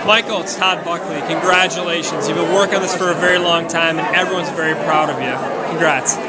Michael, it's Todd Buckley. Congratulations. You've been working on this for a very long time, and everyone's very proud of you. Congrats.